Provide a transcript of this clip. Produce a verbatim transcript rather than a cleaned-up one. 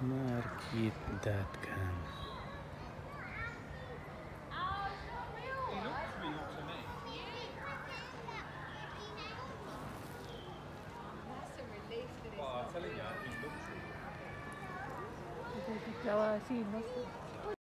Market dot com. He looks real to me. That's a relief that it's Well, I'm not telling real. you, he looks real. Estaba así, no sé.